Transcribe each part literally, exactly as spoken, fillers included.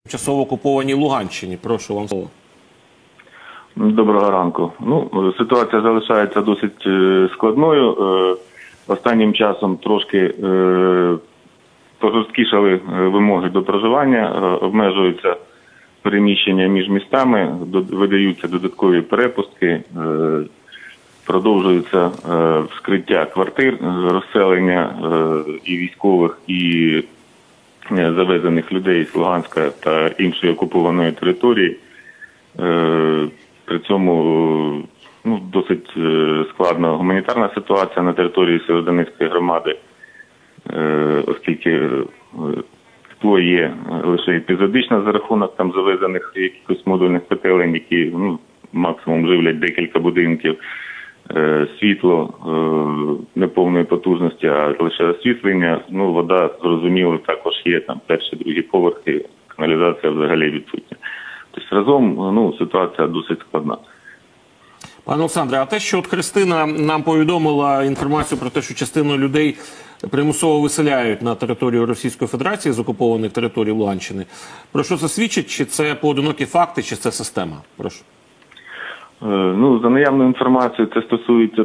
тимчасово окупованій Луганщині. Прошу вам слово. Доброго ранку. Ну, ситуація залишається досить складною. Останнім часом трошки пожорсткішали вимоги до проживання, обмежуються переміщення між містами, видаються додаткові перепустки, продовжується вскриття квартир, розселення і військових, і завезених людей з Луганська та іншої окупованої території. При цьому ну, досить складна гуманітарна ситуація на території Сєвєродонецької громади, оскільки тепло є лише епізодично за рахунок там завезених якихось модульних котелень, які ну, максимум живлять декілька будинків. Світло неповної потужності, а лише освітлення. Ну, вода, зрозуміло, також є, там перші, другі поверхи, каналізація взагалі відсутня. Тобто разом ну, ситуація досить складна. Пане Олександре, а те, що от Христина нам повідомила інформацію про те, що частину людей примусово виселяють на територію Російської Федерації з окупованих територій Луганщини, про що це свідчить? Чи це поодинокі факти, чи це система? Прошу. Ну, за наявною інформацією, це стосується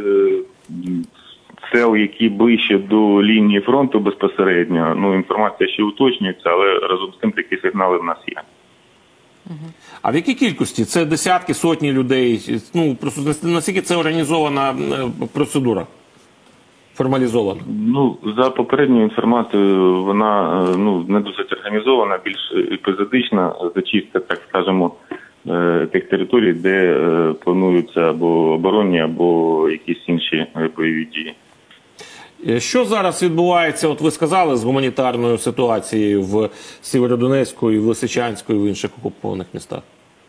сел, які ближче до лінії фронту безпосередньо. Ну, інформація ще уточнюється, але разом з тим такі сигнали в нас є. А в якій кількості? Це десятки, сотні людей? Ну, просто наскільки це організована процедура? Формалізована? Ну, за попередньою інформацією, вона ну, не досить організована, більш епізодична, зачистка, так скажемо, тих територій, де плануються або оборонні, або якісь інші бойові дії. Що зараз відбувається, от ви сказали, з гуманітарною ситуацією в Сєвєродонецьку, і в Лисичанську, і в інших окупованих містах?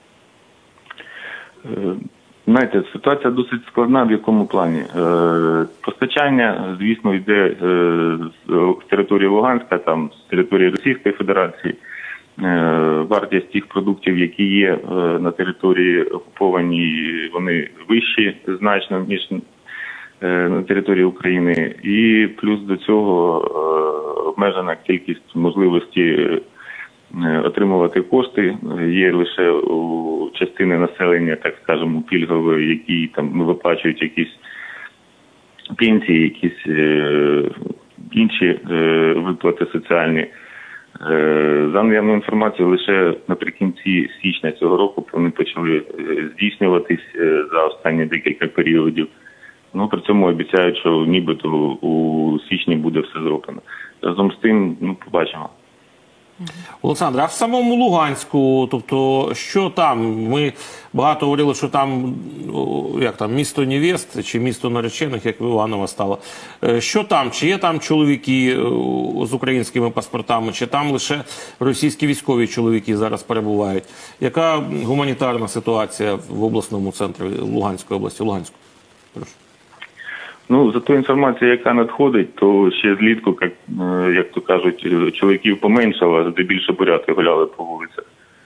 Знаєте, ситуація досить складна в якому плані. Постачання, звісно, йде з території Луганська, там, з території Російської Федерації. Вартість тих продуктів, які є на території окупованій, вони вищі значно, ніж на території України. І плюс до цього обмежена кількість можливості отримувати кошти. Є лише у частини населення, так скажемо, пільгової, які там виплачують якісь пенсії, якісь інші виплати соціальні. За наявною інформацією, лише наприкінці січня цього року вони почали здійснюватись за останні декілька періодів. Ну, при цьому обіцяють, що нібито у січні буде все зроблено. Разом з тим, ну, побачимо. Олександр, а в самому Луганську, тобто, що там? Ми багато говорили, що там, як там, місто невест, чи місто наречених, як в Іванова стало. Що там? Чи є там чоловіки з українськими паспортами, чи там лише російські військові чоловіки зараз перебувають? Яка гуманітарна ситуація в обласному центрі Луганської області? Луганську? Прошу. Ну, за ту інформацію, яка надходить, то ще злітку, як, як то кажуть, чоловіків поменшало, а здебільше буряти гуляли по вулицях.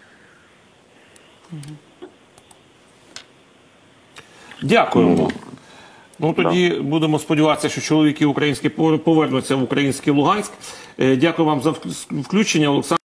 Дякуємо. Ну, ну тоді да. Будемо сподіватися, що чоловіки українські повернуться в український Луганськ. Дякую вам за включення, Олександр.